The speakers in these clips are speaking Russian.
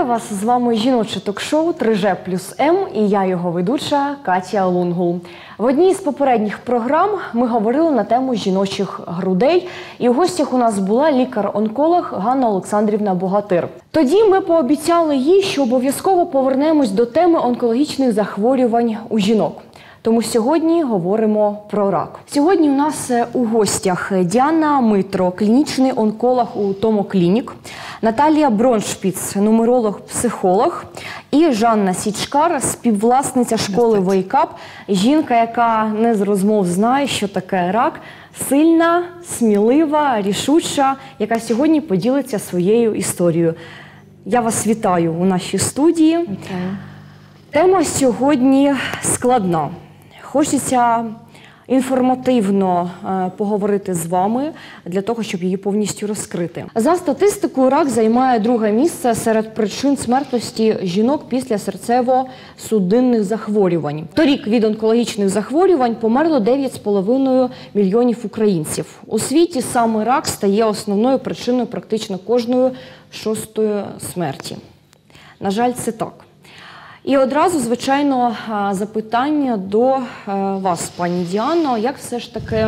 Вітаю вас! З вами жіноче ток-шоу «3Ж+М» і я його ведуча Катя Лунгул. В одній з попередніх програм ми говорили на тему жіночих грудей, і в гостях у нас була лікар-онколог Ганна Олександрівна Богатир. Тоді ми пообіцяли їй, що обов'язково повернемось до теми онкологічних захворювань у жінок. Тому сьогодні говоримо про рак. Сьогодні у нас у гостях Діана Митро, клінічний онколог у Томоклінік, Наталія Броншпіц, нумеролог-психолог, і Жанна Січкар, співвласниця школи Wake Up, жінка, яка не з розмов знає, що таке рак, сильна, смілива, рішуча, яка сьогодні поділиться своєю історією. Я вас вітаю у нашій студії. Вітаю. Тема сьогодні складна. Хочеться інформативно поговорити з вами для того, щоб її повністю розкрити. За статистикою, рак займає друге місце серед причин смертності жінок після серцево-судинних захворювань. Торік від онкологічних захворювань померло 9,5 мільйонів українців. У світі саме рак стає основною причиною практично кожної шостої смерті. На жаль, це так. І одразу, звичайно, запитання до вас, пані Діано. Як все ж таки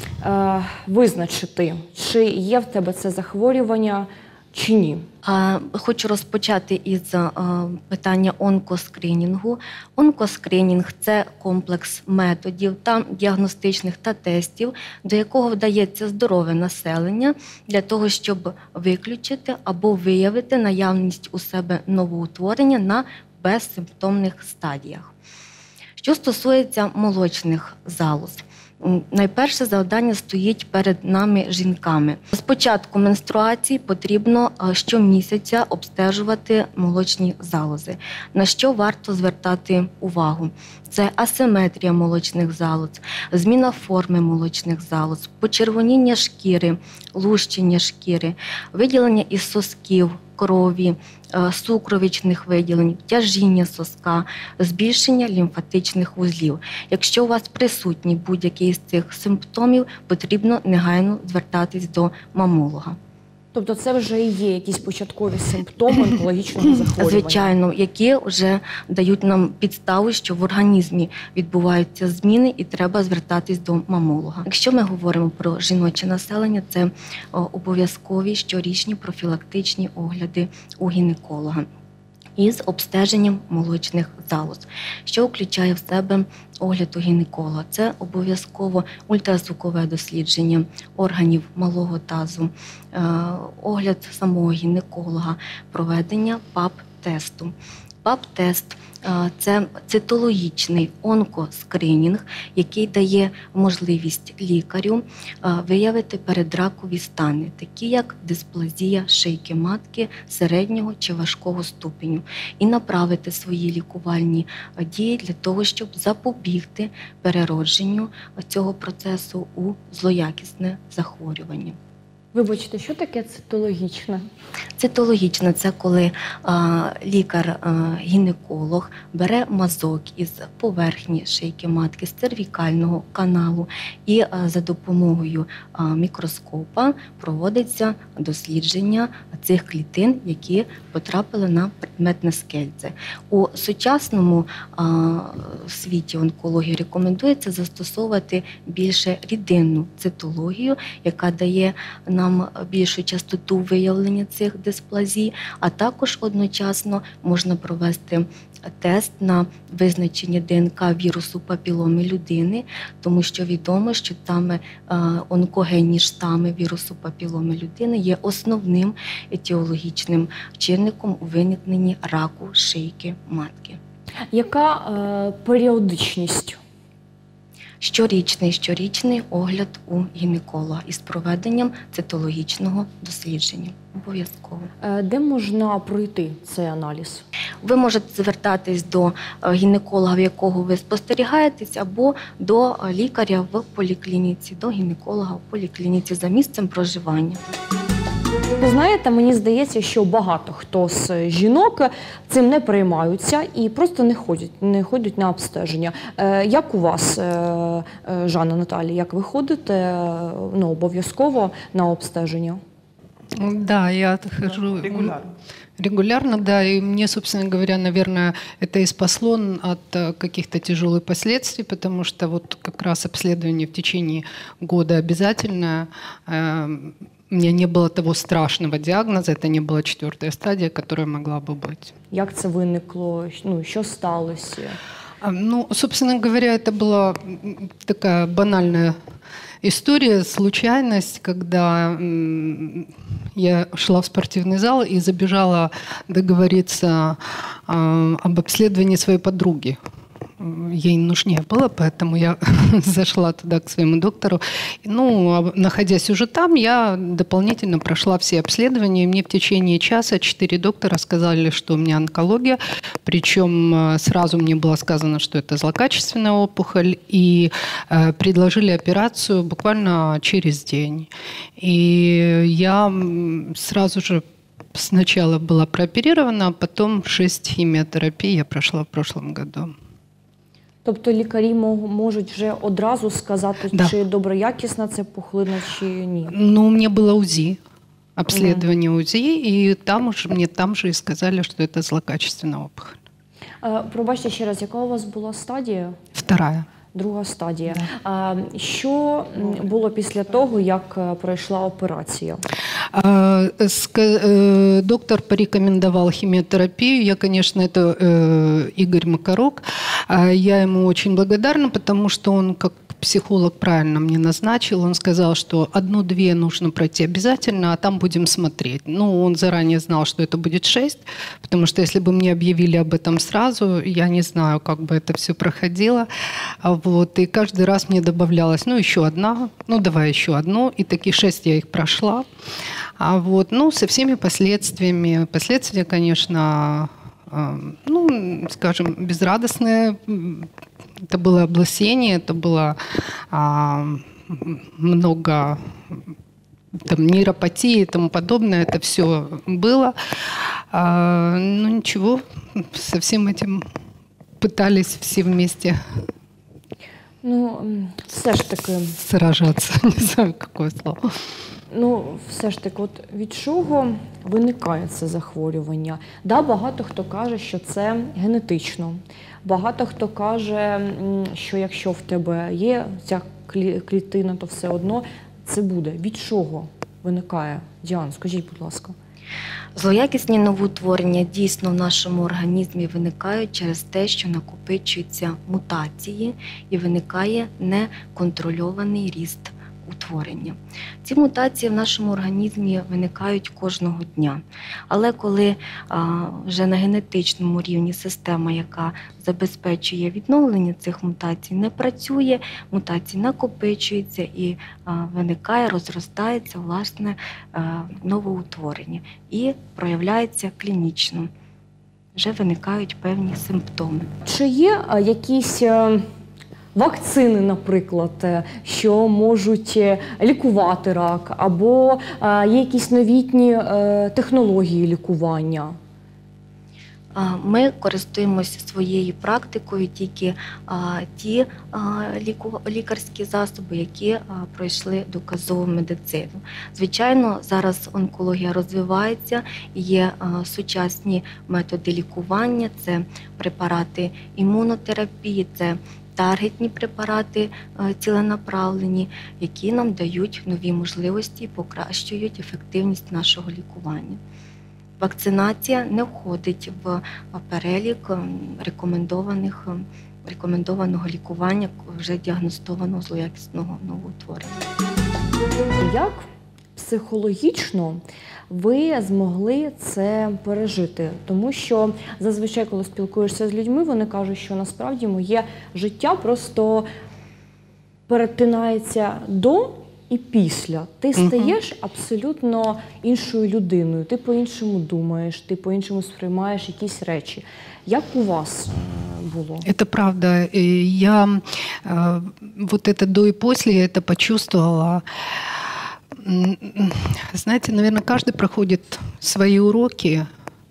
визначити, чи є в тебе це захворювання, чи ні? Хочу розпочати із питання онкоскринінгу. Онкоскринінг – це комплекс методів та діагностичних та тестів, до якого вдається здорове населення для того, щоб виключити або виявити наявність у себе новоутворення на безсимптомних стадіях. Що стосується молочних залоз, найперше завдання стоїть перед нами жінками. З початку менструації потрібно щомісяця обстежувати молочні залози. На що варто звертати увагу? Це асиметрія молочних залоз, зміна форми молочних залоз, почервоніння шкіри, лущення шкіри, виділення із сосків, крові, сукровичних виділень, тяжіння соска, збільшення лімфатичних вузлів. Якщо у вас присутній будь-який з цих симптомів, потрібно негайно звертатись до мамолога. Тобто це вже і є якісь початкові симптоми онкологічного захворювання? Звичайно, які вже дають нам підставу, що в організмі відбуваються зміни і треба звертатись до мамолога. Якщо ми говоримо про жіноче населення, це обов'язкові щорічні профілактичні огляди у гінеколога із обстеженням молочних залоз. Що включає в себе огляд у гінеколога? Це обов'язково ультразвукове дослідження органів малого тазу, огляд самого гінеколога, проведення ПАП-тесту. ПАП-тест – це цитологічний онкоскринінг, який дає можливість лікарю виявити передракові стани, такі як дисплазія шийки матки середнього чи важкого ступеню, і направити свої лікувальні дії для того, щоб запобігти переродженню цього процесу у злоякісне захворювання. Вибачте, що таке цитологічне? Цитологічне – це коли лікар-гінеколог бере мазок із поверхні шийки матки, з цервікального каналу, і за допомогою мікроскопа проводиться дослідження цих клітин, які потрапили на предметне скельце. У сучасному світі онкології рекомендується застосовувати більше рідинну цитологію, яка дає нам більшу частоту виявлення цих дисплазій, а також одночасно можна провести тест на визначення ДНК вірусу папіломи людини, тому що відомо, що саме онкогенні штами вірусу папіломи людини є основним етіологічним чинником у виникненні раку шийки матки. Яка періодичність? Щорічний огляд у гінеколога із проведенням цитологічного дослідження. Обов'язково. Де можна пройти цей аналіз? Ви можете звертатись до гінеколога, в якого ви спостерігаєтесь, або до лікаря в поліклініці, до гінеколога в поліклініці за місцем проживання. Ви знаєте, мені здається, що багато хто з жінок цим не переймаються і просто не ходять на обстеження. Як у вас, Жанна, Наталія, як ви ходите обов'язково на обстеження? Да, я хожу Регулярно, да. И мне, собственно говоря, наверное, это и спасло от каких-то тяжелых последствий, потому что вот как раз обследование в течение года обязательное. У меня не было того страшного диагноза, это не была 4-я стадия, которая могла бы быть. Як це виникло? Ну, що сталося? Ну, собственно говоря, это была такая банальная история, случайность, когда я шла в спортивный зал и забежала договориться об обследовании своей подруги. Ей нужнее было, поэтому я зашла туда к своему доктору. Ну, находясь уже там, я дополнительно прошла все обследования. И мне в течение часа 4 доктора сказали, что у меня онкология. Причем сразу мне было сказано, что это злокачественная опухоль. И предложили операцию буквально через день. И я сразу же сначала была прооперирована, а потом 6 химиотерапий я прошла в прошлом году. Тобто лікарі можуть вже одразу сказати, да. чи доброякісна це пухлина, чи ні? Ну, у меня было УЗИ, обследование УЗИ, и мне там же и сказали, что это злокачественная опухоль. Пробачте ще раз, яка у вас була стадія? 2-я. 2-га стадія. Да. Що було після того, як пройшла операція? Доктор порекомендовал химиотерапию. Я, конечно, это Игорь Макарок. Я ему очень благодарна, потому что он, как психолог, правильно мне назначил. Он сказал, что 1-2 нужно пройти обязательно, а там будем смотреть. Ну, он заранее знал, что это будет 6, потому что если бы мне объявили об этом сразу, я не знаю, как бы это все проходило. Вот. И каждый раз мне добавлялось, ну, еще 1, ну, давай еще 1. И такие 6 я их прошла. Вот. Ну, со всеми последствиями. Последствия, конечно, ну, скажем, безрадостные. Это было облысение, это было много там, нейропатии и тому подобное. Это все было. Ну, ничего, со всем этим пытались все вместе. Ну, все ж таки... Сражаться, не знаю, какое слово. Ну, все ж таки, от від чого виникає це захворювання? Да, багато хто каже, що це генетично. Багато хто каже, що якщо в тебе є ця клітина, то все одно це буде. Від чого виникає? Діана, скажіть, будь ласка. Злоякісні новоутворення дійсно в нашому організмі виникають через те, що накопичуються мутації і виникає неконтрольований ріст утворення. Ці мутації в нашому організмі виникають кожного дня. Але коли вже на генетичному рівні система, яка забезпечує відновлення цих мутацій, не працює, мутації накопичуються і виникає, розростається власне новоутворення і проявляється клінічно. Вже виникають певні симптоми. Чи є якісь вакцини, наприклад, що можуть лікувати рак, або є якісь новітні технології лікування? Ми користуємося своєю практикою тільки ті лікарські засоби, які пройшли доказову медицину. Звичайно, зараз онкологія розвивається, є сучасні методи лікування, це препарати імунотерапії, це таргетні препарати ціленаправлені, які нам дають нові можливості і покращують ефективність нашого лікування. Вакцинація не входить в перелік рекомендованого лікування вже діагностованого злоякісного новоутворення. Як психологічно ви змогли це пережити? Тому що зазвичай, коли спілкуєшся з людьми, вони кажуть, що насправді моє життя просто перетинається до і після. Ти стаєш абсолютно іншою людиною, ти по-іншому думаєш, ти по-іншому сприймаєш якісь речі. Як у вас було? Это правда. Я вот это до и после я это почувствовала. Знаете, наверное, каждый проходит свои уроки.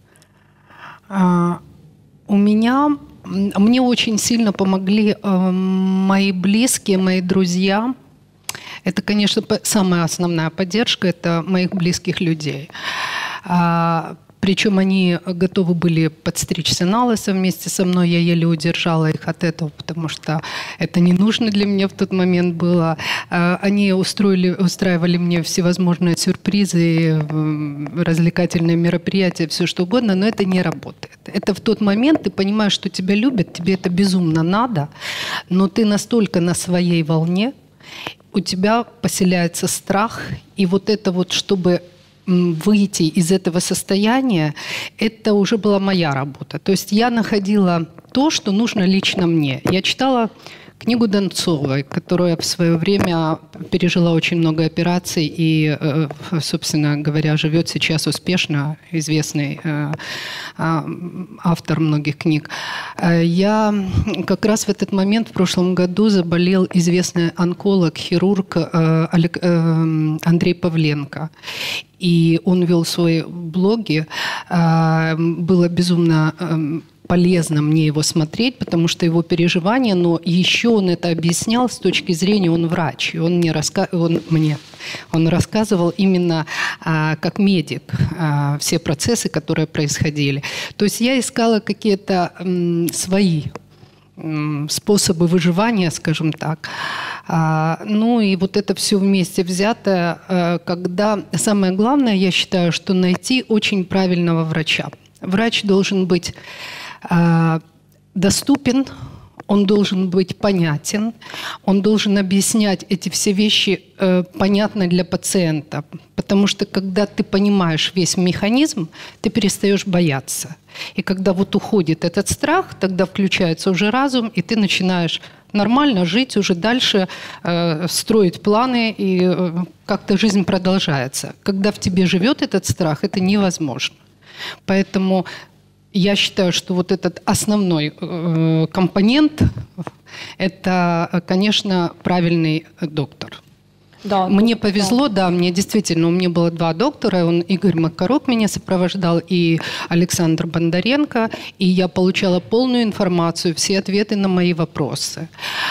Мне очень сильно помогли мои близкие, мои друзья. Это, конечно, самая основная поддержка – это моих близких людей. Причем они готовы были подстричься на лысо вместе со мной. Я еле удержала их от этого, потому что это не нужно для меня в тот момент было. Они устраивали мне всевозможные сюрпризы, развлекательные мероприятия, все что угодно, но это не работает. Это в тот момент ты понимаешь, что тебя любят, тебе это безумно надо, но ты настолько на своей волне, у тебя поселяется страх, и вот это вот, чтобы выйти из этого состояния, это уже была моя работа. То есть я находила то, что нужно лично мне. Я читала книгу Донцовой, которая в свое время пережила очень много операций и, собственно говоря, живет сейчас успешно, известный автор многих книг. Я как раз в этот момент в прошлом году заболел известный онколог, хирург Андрей Павленко. И он вел свои блоги. Было безумно полезно мне его смотреть, потому что его переживания, но еще он это объяснял с точки зрения, он врач, и он он рассказывал именно как медик все процессы, которые происходили. То есть я искала какие-то свои способы выживания, скажем так. Ну и вот это все вместе взятое, когда самое главное, я считаю, что найти очень правильного врача. Врач должен быть доступен, он должен быть понятен, он должен объяснять эти все вещи понятно для пациента. Потому что когда ты понимаешь весь механизм, ты перестаешь бояться. И когда вот уходит этот страх, тогда включается уже разум, и ты начинаешь нормально жить, уже дальше строить планы, и как-то жизнь продолжается. Когда в тебе живет этот страх, это невозможно. Поэтому я считаю, что вот этот основной компонент – это, конечно, правильный доктор. Да, мне повезло, да, мне действительно, у меня было 2 доктора, Игорь Макарук меня сопровождал и Александр Бондаренко, и я получала полную інформацію, всі відповіді на мої вопроси.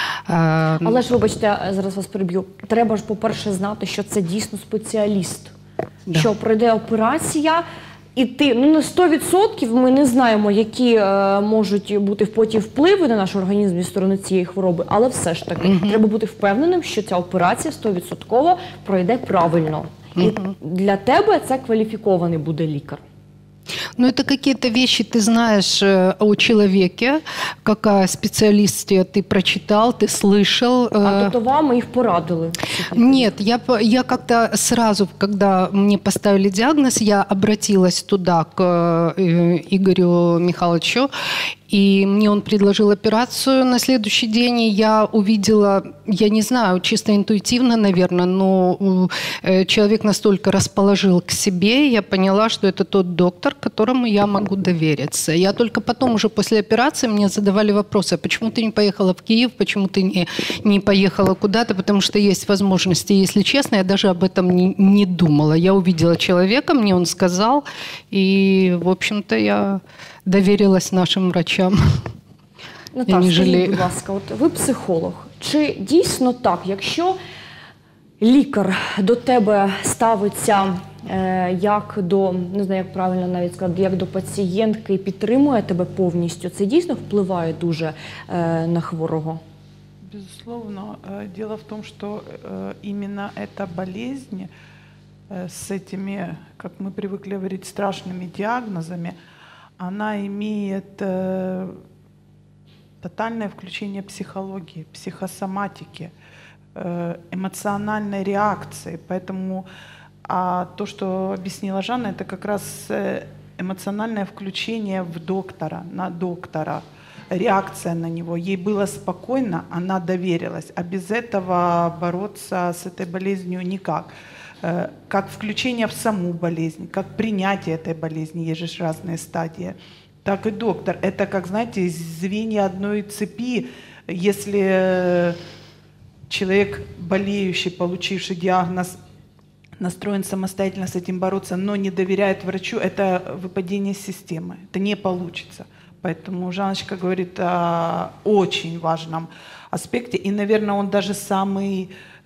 Але ж, вибачте, я зараз вас переб'ю, треба ж, по-перше, знати, що це дійсно спеціаліст, да. Що пройде операція, і ти, на 100% ми не знаємо, які можуть бути потім впливи на наш організм зі сторони цієї хвороби, але все ж таки треба бути впевненим, що ця операція 100% пройде правильно. І для тебе це кваліфікований буде лікар. Ну, это какие-то вещи ты знаешь о человеке, какая специалистия ты прочитал, ты слышал. А то вам их порадили? Нет, я как-то сразу, когда мне поставили диагноз, я обратилась туда, к Игорю Михайловичу, и мне он предложил операцию на следующий день, и я увидела, я не знаю, чисто интуитивно, наверное, но человек настолько расположил к себе, я поняла, что это тот доктор, которому я могу довериться. Я только потом, уже после операции, мне задавали вопросы, почему ты не поехала в Киев, почему ты не поехала куда-то, потому что есть возможности. Если честно, я даже об этом не думала. Я увидела человека, мне он сказал, и, в общем-то, я довірилась нашим врачам. Наташа, скажіть, будь ласка, от ви психолог. Чи дійсно так, якщо лікар до тебе ставиться як до, не знаю, як правильно навіть сказати, як до пацієнтки і підтримує тебе повністю, це дійсно впливає дуже на хворого? Безусловно. Дело в том, что именно эта болезнь с этими, как мы привыкли говорить, страшными диагнозами, она имеет тотальное включение психологии, психосоматики, эмоциональной реакции. Поэтому то, что объяснила Жанна, это как раз эмоциональное включение в доктора, на доктора, реакция на него. Ей было спокойно, она доверилась. А без этого бороться с этой болезнью никак. Как включение в саму болезнь, как принятие этой болезни, есть же разные стадии, так и доктор. Это, как, знаете, звенья одной цепи. Если человек, болеющий, получивший диагноз, настроен самостоятельно с этим бороться, но не доверяет врачу, это выпадение системы, это не получится. Поэтому Жанночка говорит о очень важном аспекте, и, наверное, он даже самый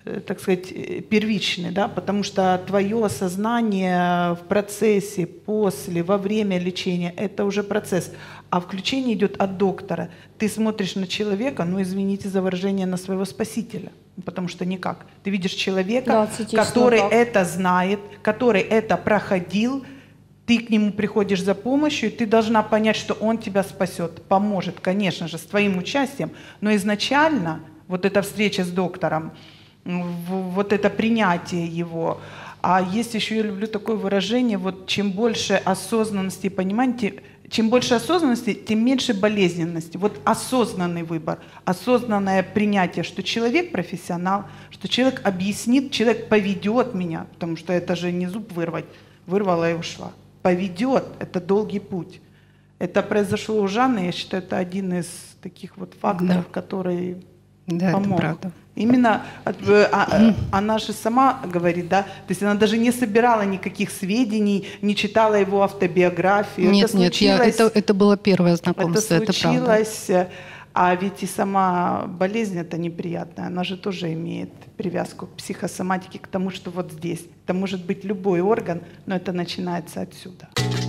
так сказать, первичный, да, потому что твое сознание в процессе, после, во время лечения, это уже процесс. А включение идет от доктора. Ты смотришь на человека, ну, извините за выражение, на своего спасителя, потому что никак. Ты видишь человека, да, который это знает, который это проходил, ты к нему приходишь за помощью, и ты должна понять, что он тебя спасет, поможет, конечно же, с твоим участием, но изначально вот эта встреча с доктором, вот это принятие его. А есть еще, я люблю такое выражение, вот чем больше осознанности и понимания, чем больше осознанности, тем меньше болезненности. Вот осознанный выбор, осознанное принятие, что человек профессионал, что человек объяснит, человек поведет меня, потому что это же не зуб вырвать, вырвала и ушла. Поведет, это долгий путь. Это произошло у Жанны, я считаю, это один из таких вот факторов, который помог. Это правда. Именно она же сама говорит, да, то есть она даже не собирала никаких сведений, не читала его автобиографию. Нет, это было первое знакомство, это случилось, а ведь и сама болезнь это неприятная, она же тоже имеет привязку к психосоматике, к тому, что вот здесь. Это может быть любой орган, но это начинается отсюда.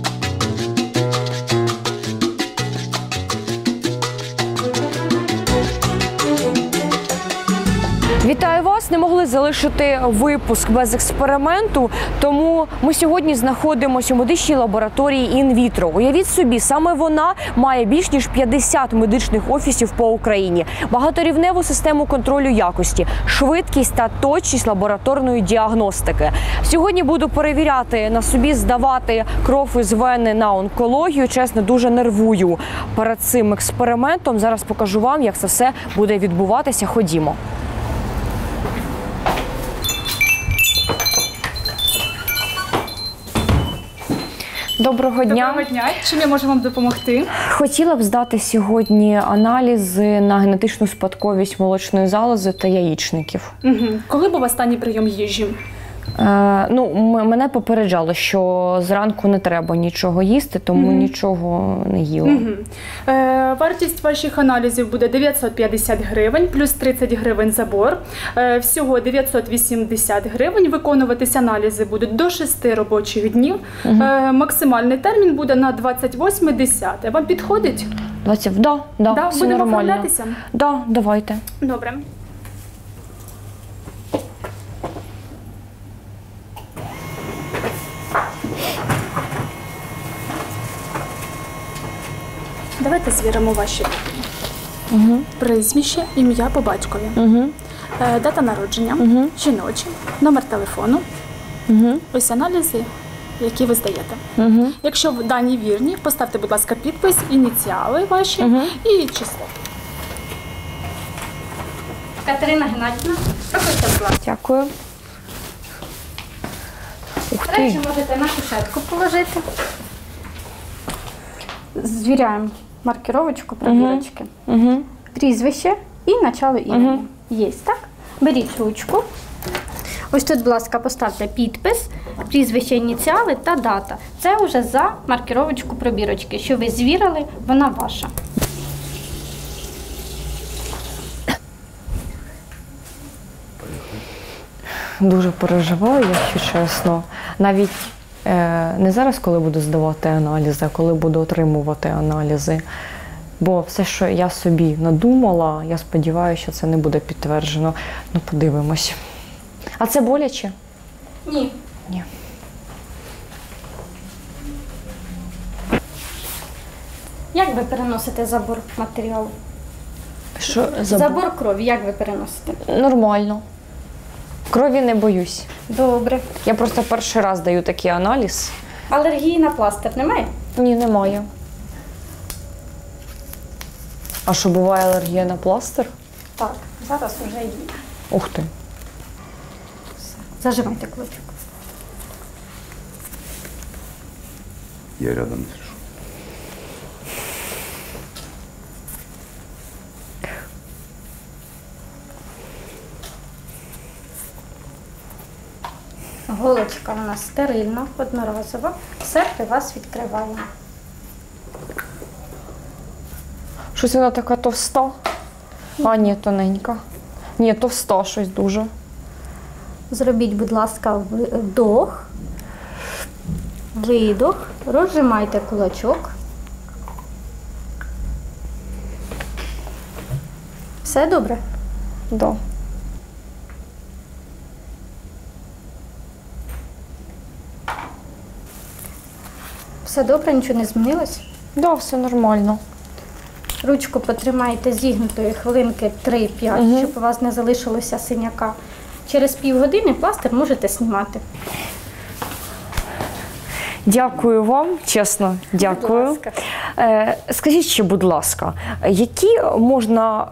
Вітаю вас! Не могли залишити випуск без експерименту, тому ми сьогодні знаходимося у медичній лабораторії інвітро. Уявіть собі, саме вона має більш ніж 50 медичних офісів по Україні, багаторівневу систему контролю якості, швидкість та точність лабораторної діагностики. Сьогодні буду перевіряти на собі, здавати кров із вени на онкологію. Чесно, дуже нервую перед цим експериментом. Зараз покажу вам, як це все буде відбуватися. Ходімо. Доброго дня. Доброго дня. Чим я можу вам допомогти? Хотіла б здати сьогодні аналізи на генетичну спадковість молочної залози та яєчників. Угу. Коли був останній прийом їжі? Мене попереджали, що зранку не треба нічого їсти, тому нічого не їла. Вартість ваших аналізів буде 950 гривень, плюс 30 гривень забор. Всього 980 гривень. Виконуватись аналізи будуть до 6 робочих днів. Максимальний термін буде на 28.10. Вам підходить? Да, все будемо нормально. оформлятися? Да, давайте. Добре. Давайте звіримо ваші прізвище, ім'я по батькові, дата народження, жіночі, номер телефону, ось аналізи, які ви здаєте. Якщо дані вірні, поставте, будь ласка, підпис, ініціали ваші і число. Катерина Геннадівна, проходьте, будь ласка. Дякую. Ух ти. Речі можете на кушетку положити. Звіряємо маркировочку, пробірочки. Прізвище і начало імені. Є, так? Беріть ручку. Ось тут, будь ласка, поставте підпис, прізвище, ініціали та дата. Це вже за маркировочку пробірочки. Що ви звірили, вона ваша. Дуже переживаю, якщо чесно. Навіть не зараз, коли буду здавати аналізи, а коли буду отримувати аналізи. Бо все, що я собі надумала, я сподіваюся, що це не буде підтверджено. Ну, подивимось. А це боляче? Ні. Ні. Як ви переносите забор матеріалу? Що? Забор крові, як ви переносите? Нормально. Крові не боюсь. Добре. Я просто перший раз даю такий аналіз. Алергії на пластир немає? Ні, немає. А що, буває алергія на пластир? Так, зараз вже є. Ух ти. Зажимайте клочок. Я рядом сижу. Голочка у нас стерильна, одноразова. Все при вас відкриваємо. Щось вона така товста. А, ні, тоненька. Ні, товста щось дуже. Зробіть, будь ласка, вдох, видох, розжимайте кулачок. Все добре? Да. Все добре, нічого не змінилось? Да, все нормально. Ручку потримайте зігнутою хвилинки 3-5, щоб у вас не залишилося синяка. Через півгодини пластир можете знімати. Дякую вам, чесно, дякую. Будь ласка. Скажіть ще, будь ласка, які можна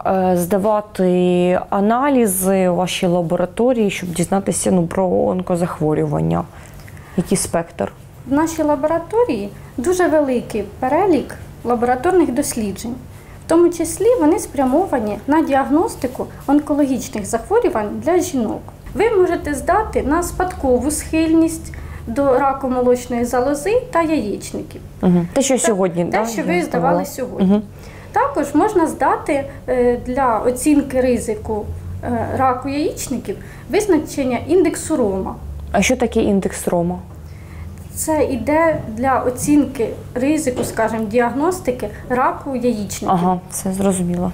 здавати аналізи у вашій лабораторії, щоб дізнатися про онкозахворювання? Який спектр? В нашій лабораторії дуже великий перелік лабораторних досліджень. В тому числі вони спрямовані на діагностику онкологічних захворювань для жінок. Ви можете здати на спадкову схильність до раку молочної залози та яєчників. Те, що сьогодні, Те, що ви здавали сьогодні. Також можна здати для оцінки ризику раку яєчників визначення індексу Рома. А що таке індекс Рома? Це йде для оцінки ризику, скажімо, діагностики раку яєчників. Ага, це зрозуміло.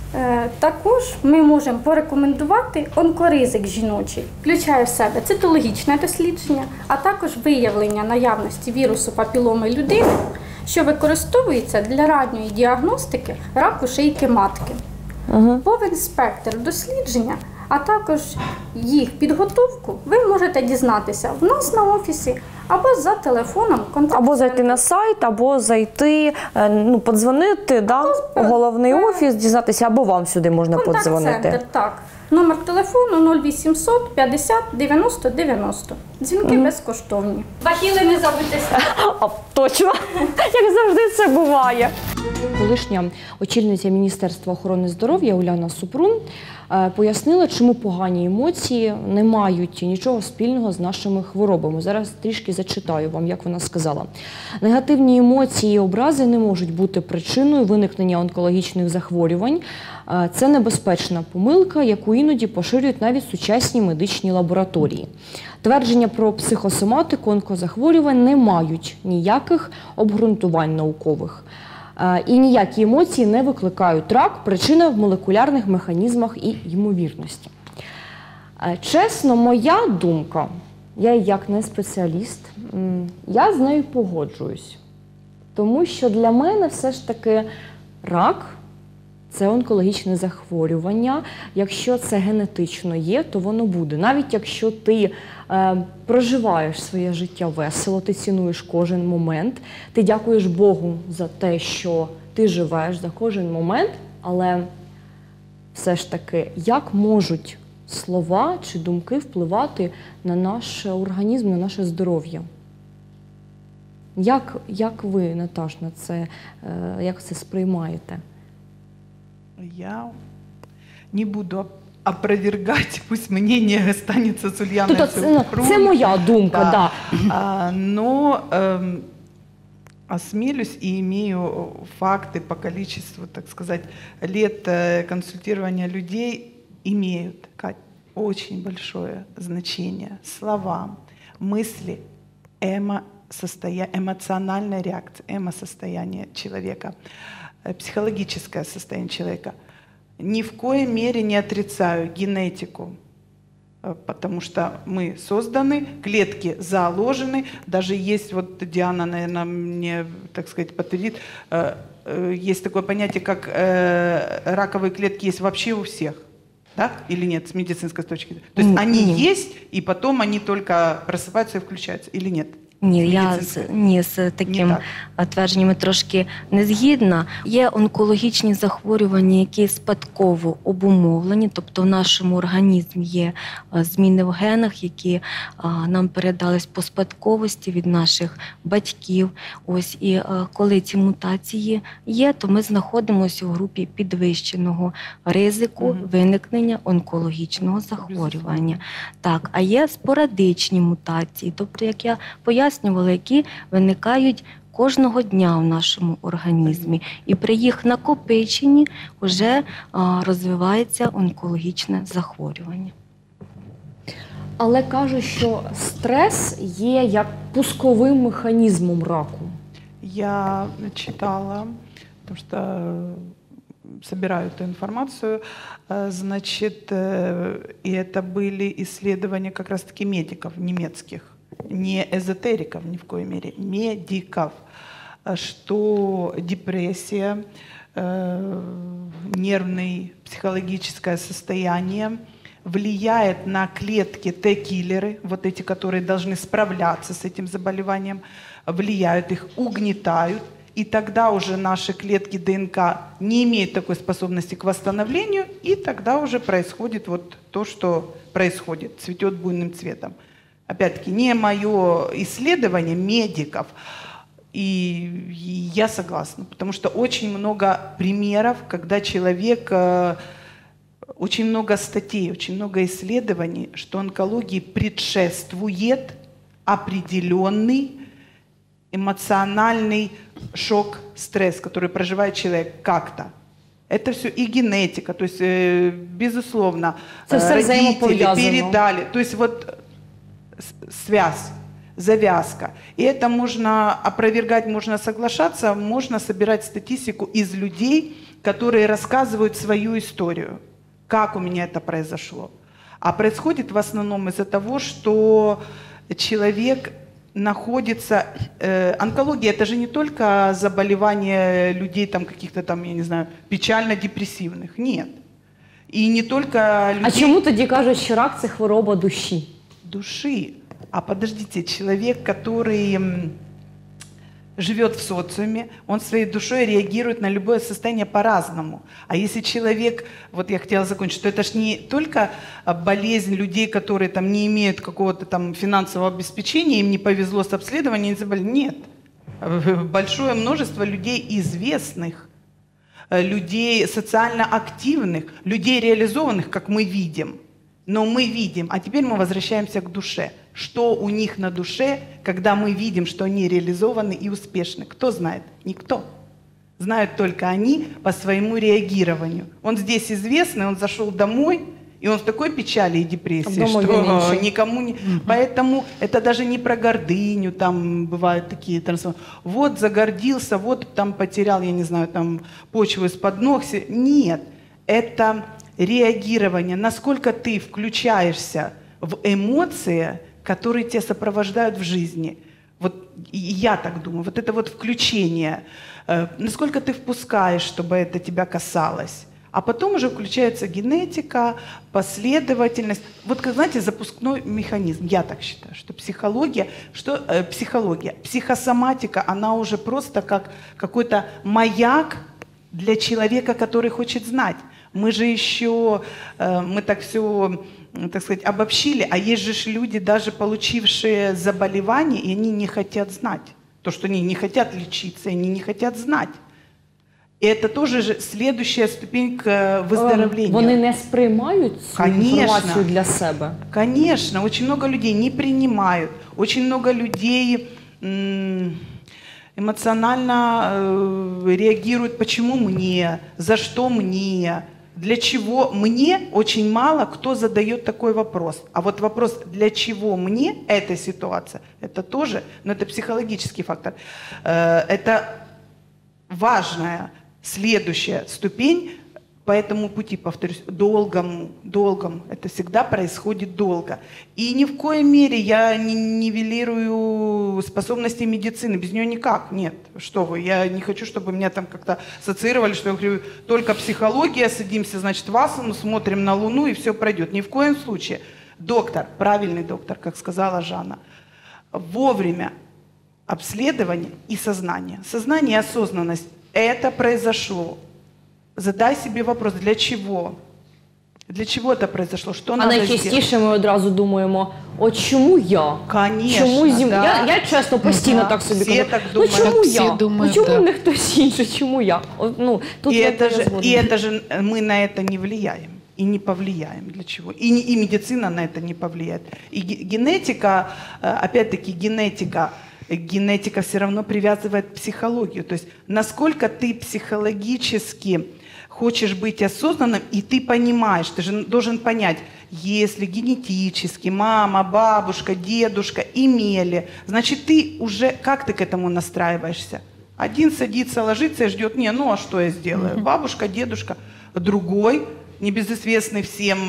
Також ми можемо порекомендувати онкоризик жіночий. Включає в себе цитологічне дослідження, а також виявлення наявності вірусу папіломи людини, що використовується для ранньої діагностики раку шийки матки. Повен спектр дослідження, а також їх підготовку ви можете дізнатися в нас на офісі або за телефоном. Або зайти на сайт, або зайти, подзвонити у головний офіс, дізнатися, або вам сюди можна подзвонити. Контакт-центр, так. Номер телефону 0800 50 90 90. Дзвінки безкоштовні. Бахіли не забудьте. Точно, як завжди це буває. Колишня очільниця Міністерства охорони здоров'я Уляна Супрун пояснила, чому погані емоції не мають нічого спільного з нашими хворобами. Зараз трішки зачитаю вам, як вона сказала. Негативні емоції і образи не можуть бути причиною виникнення онкологічних захворювань. Це небезпечна помилка, яку іноді поширюють навіть сучасні медичні лабораторії. Твердження про психосоматику онкозахворювань не мають ніяких обґрунтувань наукових. І ніякі емоції не викликають рак, причина в молекулярних механізмах і ймовірності. Чесно, моя думка, я як не спеціаліст, я з нею погоджуюсь. Тому що для мене все ж таки рак – це онкологічне захворювання. Якщо це генетично є, то воно буде. Навіть якщо ти проживаєш своє життя весело, ти цінуєш кожен момент, ти дякуєш Богу за те, що ти живеш, за кожен момент, але все ж таки, як можуть слова чи думки впливати на наш організм, на наше здоров'я? Як ви, Наташ, як це сприймаєте? Я не буду опровергать, пусть мнение останется с Ульяной Супрун. Це моя думка, да. Но осмелюсь и имею факты по количеству, так сказать, лет консультирования людей, имеют, Кать, очень большое значение словам, мысли, эмоциональная реакция, эмо-состояние человека, психологическое состояние человека. Ни в коей мере не отрицаю генетику, потому что мы созданы, клетки заложены, даже есть, вот Диана, наверное, мне, так сказать, подтвердит, есть такое понятие, как раковые клетки есть вообще у всех, да, или нет, с медицинской точки зрения? То есть они есть, и потом они только просыпаются и включаются, или нет? Ні, я з таким твердженням трошки не згідна. Є онкологічні захворювання, які спадково обумовлені, тобто в нашому організмі є зміни в генах, які нам передались по спадковості від наших батьків. Ось, і коли ці мутації є, то ми знаходимося у групі підвищеного ризику виникнення онкологічного захворювання. Так, а є спорадичні мутації, тобто, як я пояснювала, які виникають кожного дня в нашому організмі. І при їх накопиченні вже розвивається онкологічне захворювання. Але кажуть, що стрес є як пусковим механізмом раку. Я читала, потому что собираю эту информацию, значит, и это были исследования как раз-таки медиков немецких, не эзотериков ни в коей мере, медиков, что депрессия, нервное, психологическое состояние влияет на клетки Т-киллеры, вот эти, которые должны справляться с этим заболеванием, влияют их, угнетают, и тогда уже наши клетки ДНК не имеют такой способности к восстановлению, и тогда уже происходит вот то, что происходит, цветет буйным цветом. Опять-таки, не мое исследование медиков, и я согласна, потому что очень много примеров, когда человек, очень много статей, очень много исследований, что онкологии предшествует определенный эмоциональный шок, стресс, который проживает человек как-то. Это все и генетика, то есть, безусловно, родители передали. То есть вот связь, завязка. И это можно опровергать, можно соглашаться, можно собирать статистику из людей, которые рассказывают свою историю, как у меня это произошло. А происходит в основном из-за того, что человек находится... онкология — это же не только заболевание людей там каких-то там, я не знаю, печально-депрессивных. Нет. І не только людей... А чому тоді кажуть, що рак – це хвороба душі? Души. А подождите, человек, который живет в социуме, он своей душой реагирует на любое состояние по-разному. А если человек, вот я хотела закончить, что это ж не только болезнь людей, которые там не имеют какого-то там финансового обеспечения, им не повезло с обследованием, нет. Большое множество людей известных, людей социально активных, людей реализованных, как мы видим. Но мы видим, а теперь мы возвращаемся к душе. Что у них на душе, когда мы видим, что они реализованы и успешны? Кто знает? Никто. Знают только они по своему реагированию. Он здесь известный, он зашел домой, и он в такой печали и депрессии, что никому не... Поэтому это даже не про гордыню, там бывают такие трансформации. Вот загордился, вот там потерял, я не знаю, там почву из-под ног. Нет, это реагирование, насколько ты включаешься в эмоции, которые тебя сопровождают в жизни. Вот я так думаю, вот это вот включение, насколько ты впускаешь, чтобы это тебя касалось. А потом уже включается генетика, последовательность. Вот, как знаете, запускной механизм. Я так считаю, что психология, психосоматика, она уже просто как какой-то маяк для человека, который хочет знать. Мы же еще, мы так все, так сказать, обобщили, а есть же люди, даже получившие заболевание, и они не хотят знать. То, что они не хотят лечиться, они не хотят знать. И это тоже же следующая ступень к выздоровлению. Вони не сприймають цю інформацію для себе? Конечно, очень много людей не принимают, очень много людей эмоционально реагируют, почему мне, за что мне, для чего мне, очень мало кто задает такой вопрос. А вот вопрос, для чего мне эта ситуация, это тоже, но это психологический фактор. Это важная следующая ступень по этому пути, повторюсь, долгому. Это всегда происходит долго. И ни в коей мере я не нивелирую способности медицины. Без нее никак. Нет. Что вы, я не хочу, чтобы меня там как-то ассоциировали, что я говорю, только психология, садимся, значит, в асану, смотрим на Луну и все пройдет. Ни в коем случае. Доктор, правильный доктор, как сказала Жанна, вовремя обследование и сознание. Сознание и осознанность. Это произошло. Задай себе вопрос, для чого? Для чого це произошло? Що надо сделать? А найчастіше ми одразу думаємо, от чому я? Конечно, чому да. Я чесно, постійно так собі кажу. Так ну чому всі я? думають, чому да. не хтось інший? Чому я? Тут и это же мы на это не влияем. И не повлияем. Для чего? И медицина на это не повлияет. И генетика, опять-таки генетика все равно привязывает психологию. То есть насколько ты психологически хочешь быть осознанным, и ты понимаешь, ты же должен понять, если генетически мама, бабушка, дедушка имели, значит, ты уже, как ты к этому настраиваешься? Один садится, ложится и ждет, не, ну а что я сделаю? Бабушка, дедушка, другой, небезызвестный всем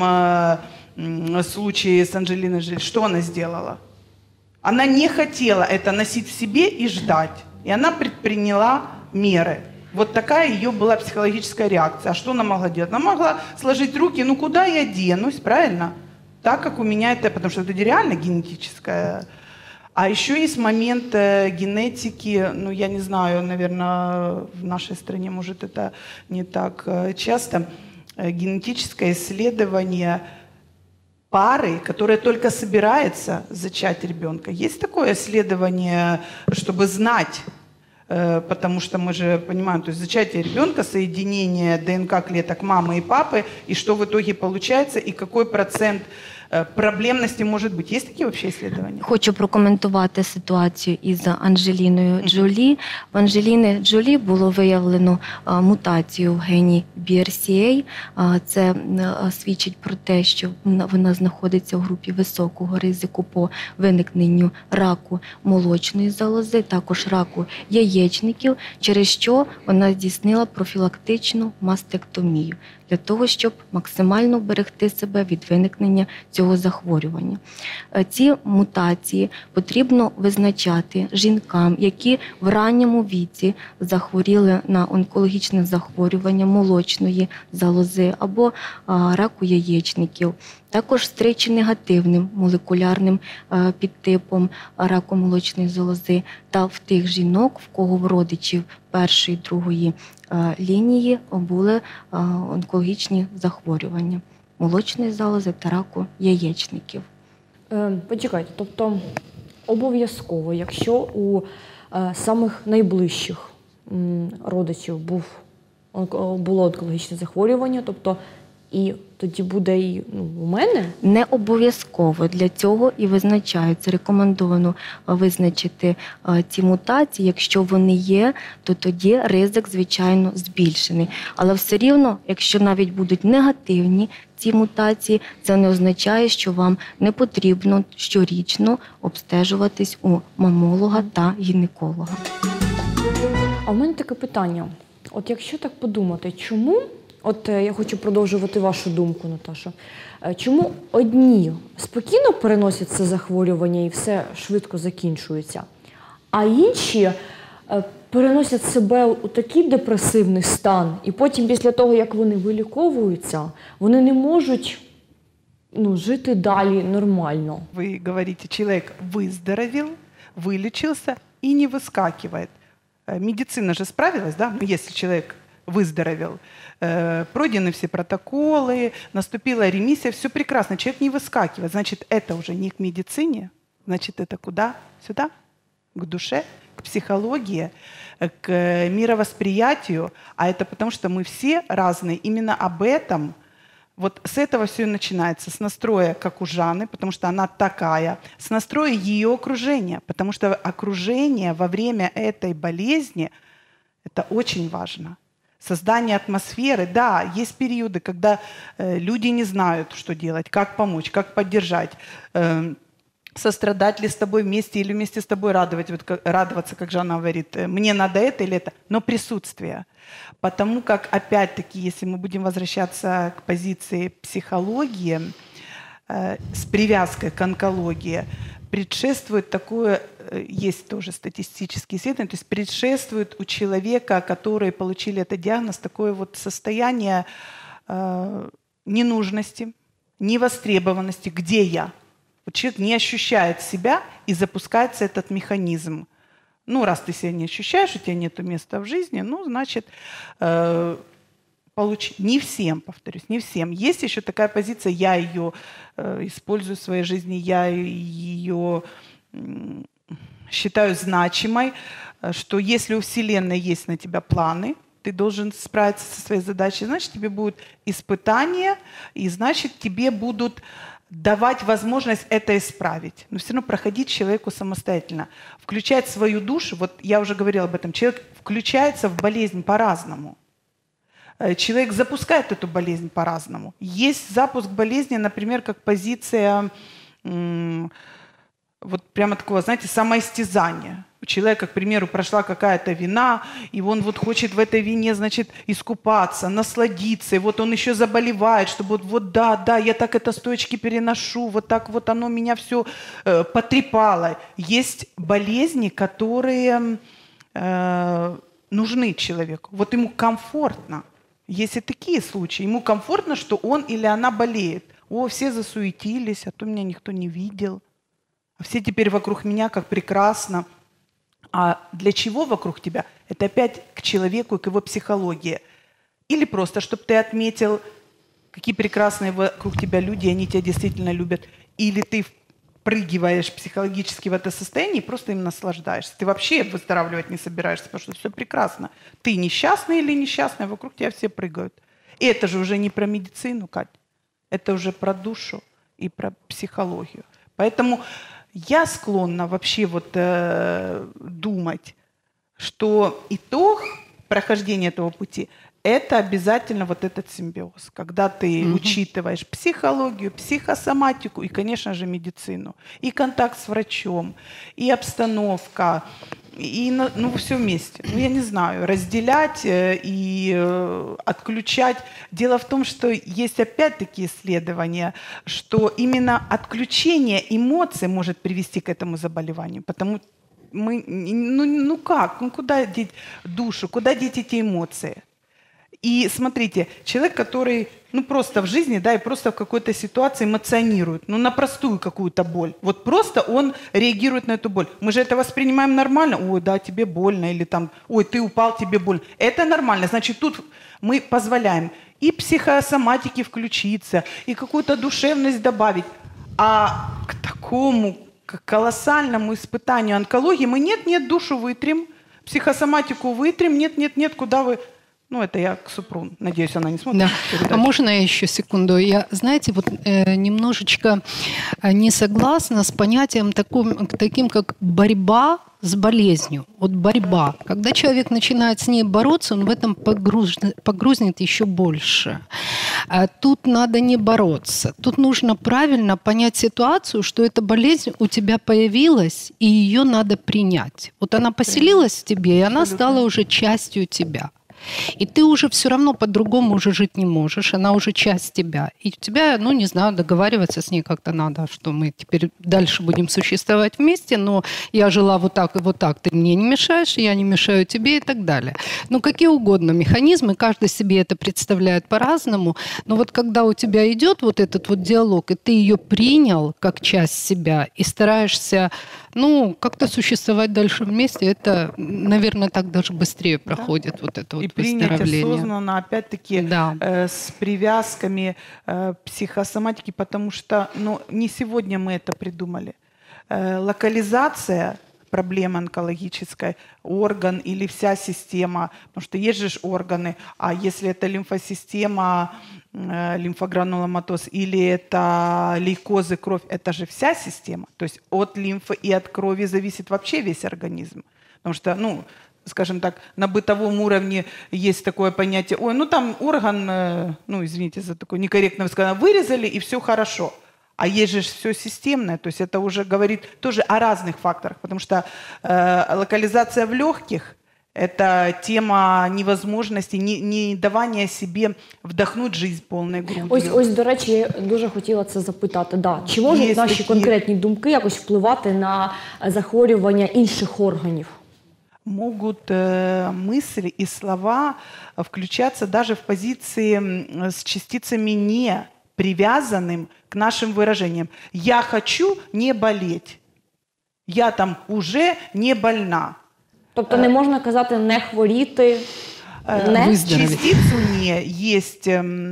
случай с Анджелиной Джоли, что она сделала? Она не хотела это носить в себе и ждать, и она предприняла меры. Вот такая ее была психологическая реакция. А что она могла делать? Она могла сложить руки, ну куда я денусь, правильно? Так как у меня это, потому что это реально генетическое. А еще есть момент генетики, ну я не знаю, наверное, в нашей стране, может, это не так часто, генетическое исследование пары, которая только собирается зачать ребенка. Есть такое исследование, чтобы знать, потому что мы же понимаем, то есть зачатие ребенка, соединение ДНК клеток мамы и папы, и что в итоге получается, и какой процент проблемності може бути. Є такі взагалі ісследування? Хочу прокоментувати ситуацію із Анджеліною Джолі. В Анджеліни Джолі було виявлено мутацію в гені BRCA. Це свідчить про те, що вона знаходиться в групі високого ризику по виникненню раку молочної залози, також раку яєчників, через що вона здійснила профілактичну мастектомію для того, щоб максимально вберегти себе від виникнення цього захворювання. Ці мутації потрібно визначати жінкам, які в ранньому віці захворіли на онкологічне захворювання молочної залози або раку яєчників. Також з тричі негативним молекулярним підтипом раку молочної залози та в тих жінок, в кого в родичів першої, другої лінії були онкологічні захворювання молочної залози та раку яєчників. Почекайте, тобто обов'язково, якщо у самих найближчих родичів було онкологічне захворювання, тобто і тоді буде і у мене? Не обов'язково. Для цього і визначається. Рекомендовано визначити ці мутації. Якщо вони є, то тоді ризик, звичайно, збільшений. Але все рівно, якщо навіть будуть негативні ці мутації, це не означає, що вам не потрібно щорічно обстежуватись у мамолога та гінеколога. А в мене таке питання. От якщо так подумати, чому... От я хочу продовжувати вашу думку, Наташа. Чому одні спокійно переносять це захворювання і все швидко закінчується, а інші переносять себе у такий депресивний стан, і потім після того, як вони виліковуються, вони не можуть жити далі нормально? Ви говорите, чоловік виздоровів, вилічився і не вискакує. Медицина же справилась, да? Якщо чоловік выздоровел, пройдены все протоколы, наступила ремиссия, все прекрасно, человек не выскакивает. Значит, это уже не к медицине, значит, это куда? Сюда? К душе, к психологии, к мировосприятию. А это потому, что мы все разные. Именно об этом, вот с этого все и начинается. С настроя, как у Жанны, потому что она такая, с настроя ее окружения, потому что окружение во время этой болезни, это очень важно. Создание атмосферы, да, есть периоды, когда люди не знают, что делать, как помочь, как поддержать, сострадать ли с тобой вместе или вместе с тобой радоваться, как Жанна говорит, мне надо это или это, но присутствие. Потому как, опять-таки, если мы будем возвращаться к позиции психологии с привязкой к онкологии, предшествует такое, есть тоже статистические исследования, то есть предшествует у человека, которые получили этот диагноз, такое вот состояние ненужности, невостребованности, где я? Вот человек не ощущает себя, и запускается этот механизм. Ну, раз ты себя не ощущаешь, у тебя нет места в жизни, ну, значит, не всем, повторюсь, не всем. Есть еще такая позиция, я ее использую в своей жизни, я ее считаю значимой, что если у Вселенной есть на тебя планы, ты должен справиться со своей задачей, значит, тебе будут испытания, и значит, тебе будут давать возможность это исправить. Но все равно проходить человеку самостоятельно. Включать свою душу, вот я уже говорила об этом, человек включается в болезнь по-разному. человек запускает эту болезнь по-разному. Есть запуск болезни, например, как позиция вот прямо такого, знаете, самоистязания. У человека, к примеру, прошла какая-то вина, и он вот хочет в этой вине, значит, искупаться, насладиться, и вот он еще заболевает, чтобы вот да, я так это стоечки переношу, вот так вот оно меня все потрепало. Есть болезни, которые нужны человеку. Вот ему комфортно. Есть и такие случаи. Ему комфортно, что он или она болеет. О, все засуетились, а то меня никто не видел. А все теперь вокруг меня, как прекрасно. А для чего вокруг тебя? Это опять к человеку, к его психологии. Или просто, чтобы ты отметил, какие прекрасные вокруг тебя люди, они тебя действительно любят. Или ты впрыгиваешь психологически в это состояние и просто им наслаждаешься. Ты вообще выздоравливать не собираешься, потому что все прекрасно. Ты несчастный или несчастная, вокруг тебя все прыгают. И это же уже не про медицину, Кать. Это уже про душу и про психологию. Поэтому я склонна вообще вот думать, что итог прохождения этого пути – это обязательно вот этот симбиоз, когда ты учитываешь психологию, психосоматику и, конечно же, медицину, и контакт с врачом, и обстановка, и ну, все вместе. Ну, я не знаю, разделять и отключать. Дело в том, что есть опять-таки исследования, что именно отключение эмоций может привести к этому заболеванию. Потому мы, ну как, ну куда деть душу, куда деть эти эмоции? И смотрите, человек, который ну просто в жизни, да, и просто в какой-то ситуации эмоционирует, ну на простую какую-то боль. Вот просто он реагирует на эту боль. Мы же это воспринимаем нормально. Ой, да, тебе больно, или там, ой, ты упал, тебе больно. Это нормально. Значит, тут мы позволяем и психосоматике включиться, и какую-то душевность добавить. А к такому к колоссальному испытанию онкологии мы нет-нет душу вытрем, психосоматику вытрем, нет-нет-нет, куда вы... Ну, это я к Супрун. Надеюсь, она не смотрит. Да. А можно я еще секунду? Я, знаете, вот немножечко не согласна с понятием таким, как борьба с болезнью. Вот борьба. Когда человек начинает с ней бороться, он в этом погрузнет еще больше. А тут надо не бороться. Тут нужно правильно понять ситуацию, что эта болезнь у тебя появилась, и ее надо принять. Вот она поселилась в тебе, и она стала уже частью тебя. И ты уже все равно по-другому уже жить не можешь, она уже часть тебя. И тебя, ну, не знаю, договариваться с ней как-то надо, что мы теперь дальше будем существовать вместе, но я жила вот так и вот так, ты мне не мешаешь, я не мешаю тебе и так далее. Ну, какие угодно механизмы, каждый себе это представляет по-разному, но вот когда у тебя идет вот этот вот диалог, и ты ее принял как часть себя и стараешься, ну, как-то существовать дальше вместе, это, наверное, так даже быстрее проходит, да? Вот это вот принять осознанно, опять-таки, да. С привязками психосоматики, потому что не сегодня мы это придумали. Локализация проблемы онкологической, орган или вся система, потому что есть же органы, а если это лимфосистема, лимфогрануломатоз, или это лейкозы, кровь, это же вся система. То есть от лимфы и от крови зависит вообще весь организм. Потому что, скажем так, на бытовом уровне есть такое понятие, там орган, извините за такое некорректное сказано, вырезали и все хорошо. А есть же все системное, то есть это уже говорит тоже о разных факторах, потому что локализация в легких – это тема невозможності, не давання себе вдохнути жизнь повною грудью. Ось, до речі, я дуже хотіла це запитати. Да. Чи можуть наші конкретні думки якось впливати на захворювання інших органів? Могут мысли и слова включаться даже в позиции с частицами «не», привязанным к нашим выражениям. «Я хочу не болеть». «Я там уже не больна». Тобто не можна казати «не хворіти», «не»? Частицу «не» есть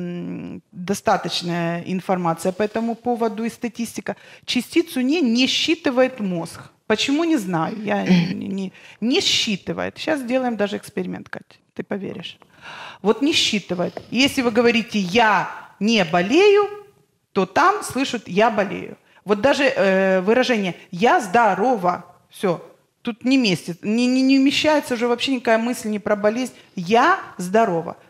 достаточная информация по этому поводу и статистика. Частицу не считывает мозг. Почему, не знаю. Не считывает. Сейчас сделаем даже эксперимент, Катя. Ты поверишь. Вот не считывает. Если вы говорите «я не болею», то там слышат «я болею». Вот даже выражение «я здорова». Все. Тут не вмещается уже вообще никакая мысль не про болезнь. «Я здорова».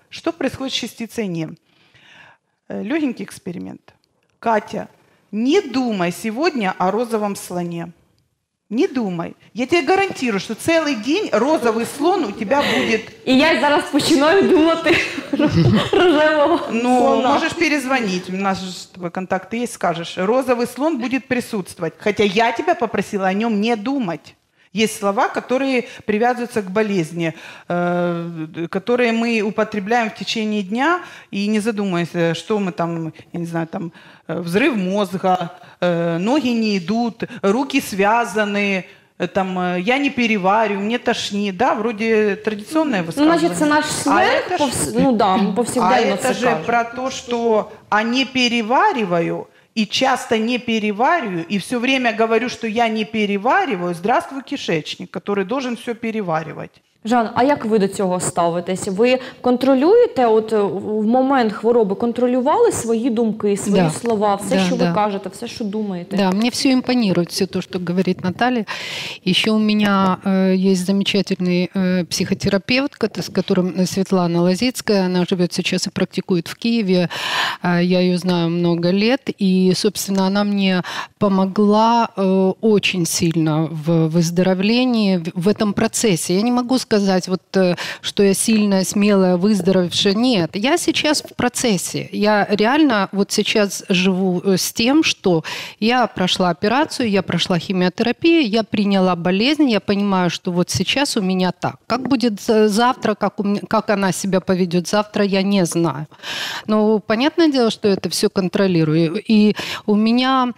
Что происходит с частицей «не»? Легенький эксперимент. Катя, не думай сегодня о розовом слоне. Не думай. Я тебе гарантирую, что целый день розовый слон у тебя будет. І я зараз починаю думати рожевого Ну, слона. можешь перезвонить, у нас же с тобой контакты есть, скажешь, розовый слон будет присутствовать. Хотя я тебя попросила о нем не думать. Есть слова, которые привязываются к болезни, которые мы употребляем в течение дня и не задумываясь, что мы там, я не знаю, там взрыв мозга, ноги не идут, руки связаны, там я не перевариваю, мне тошнит, да, вроде традиционное высказывание. Значить, це наш сленг, ну да, ми повсякденно это це же кажемо. про то, что а не перевариваю, и часто не перевариваю, и все время говорю, что я не перевариваю. Здравствуй, кишечник, который должен все переваривать. Жан, а як ви до цього ставитесь? Ви контролюєте, от в момент хвороби контролювали свої думки, свої Да. слова, все, Да, що ви да. кажете, все, що думаєте? Да, мне все импонирует, все то, что говорит Наталья. Еще у меня есть замечательный психотерапевт, с которым Светлана Лозицкая, она живет сейчас и практикует в Киеве. Я ее знаю много лет, и, собственно, она мне помогла очень сильно в выздоровлении, в этом процессе. Я не могу сказать, вот, что я сильная, смелая, выздоровевшая. Нет, я сейчас в процессе. Я реально вот сейчас живу с тем, что я прошла операцию, я прошла химиотерапию, я приняла болезнь, я понимаю, что вот сейчас у меня так. Как будет завтра, как она себя поведет завтра, я не знаю. Но понятное дело, что это все контролирую. И у меня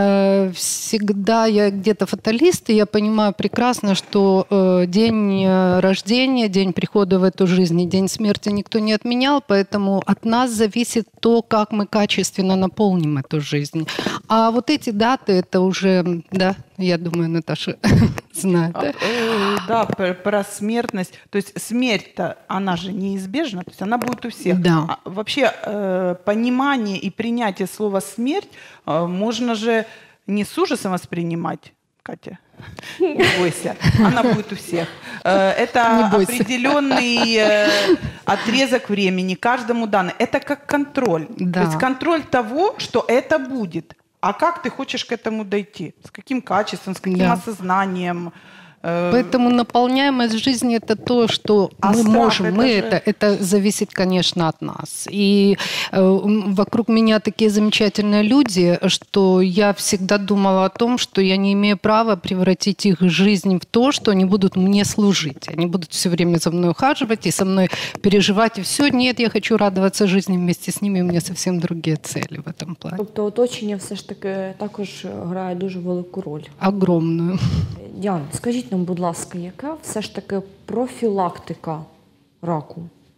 всегда, я где-то фаталист, и я понимаю прекрасно, что день рождения, день прихода в эту жизнь и день смерти никто не отменял, поэтому от нас зависит то, как мы качественно наполним эту жизнь. А вот эти даты, это уже, да, я думаю, Наташа знает. Да, про смертность. То есть смерть-то, она же неизбежна, то есть она будет у всех. Да. Вообще понимание и принятие слова «смерть» можно же не с ужасом воспринимать, Катя. Не бойся, она будет у всех. Это определенный отрезок времени, каждому данный. Это как контроль. Да. То есть контроль того, что это будет. А как ты хочешь к этому дойти? С каким качеством, с каким осознанием? Поэтому наполняемость жизни – это то, что А мы страх можем. это Это зависит, конечно, от нас. И вокруг меня такие замечательные люди, что я всегда думала о том, что я не имею права превратить их жизнь в то, что они будут мне служить. Они будут все время за мной ухаживать и со мной переживать. И все. Нет, я хочу радоваться жизни вместе с ними. У меня совсем другие цели в этом плане. Тобто оточення все ж таки також грає дуже велику роль. Огромную. Діана, скажіть нам, будь ласка, яка все ж таки профілактика раку?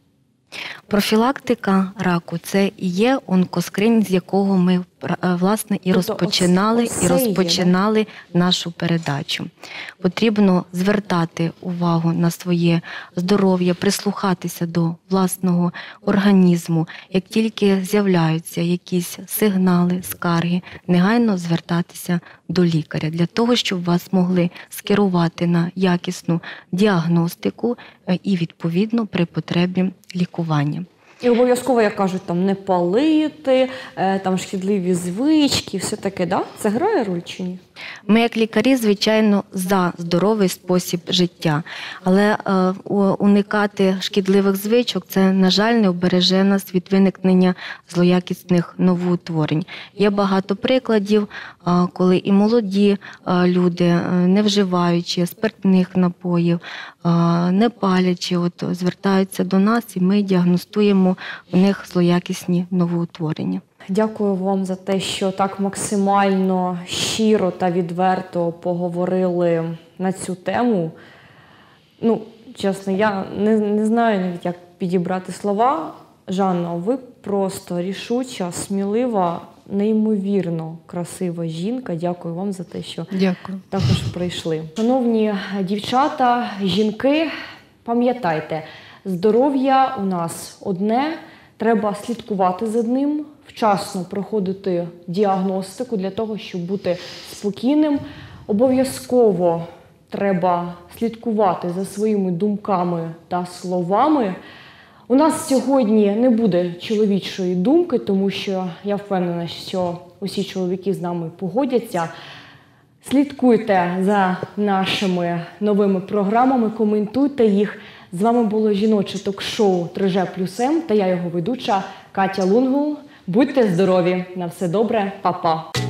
Профілактика раку – це і є онкоскринінг, з якого ми, власне, і розпочинали нашу передачу. Потрібно звертати увагу на своє здоров'я, прислухатися до власного організму. Як тільки з'являються якісь сигнали, скарги, негайно звертатися до лікаря для того, щоб вас могли скерувати на якісну діагностику і, відповідно, при потребі лікування. І обов'язково, як кажуть, там не палити, там шкідливі звички, все таке, да? Це грає роль чи ні? Ми, як лікарі, звичайно, за здоровий спосіб життя. Але уникати шкідливих звичок – це, на жаль, не убереже нас від виникнення злоякісних новоутворень. Є багато прикладів, коли і молоді люди, не вживаючи спиртних напоїв, не палячи, звертаються до нас, і ми діагностуємо у них злоякісні новоутворення. Дякую вам за те, що так максимально щиро та відверто поговорили на цю тему. Ну, чесно, я не знаю навіть, як підібрати слова. Жанно, ви просто рішуча, смілива, неймовірно красива жінка. Дякую вам за те, що також прийшли. Шановні дівчата, жінки, пам'ятайте, здоров'я у нас одне, треба слідкувати за ним, вчасно проходити діагностику для того, щоб бути спокійним. Обов'язково треба слідкувати за своїми думками та словами. У нас сьогодні не буде чоловічої думки, тому що я впевнена, що усі чоловіки з нами погодяться. Слідкуйте за нашими новими програмами, коментуйте їх. З вами було жіноче ток-шоу «3Ж+М» та я його ведуча Катя Лунгул. Будьте здорові! На все добре! Па-па!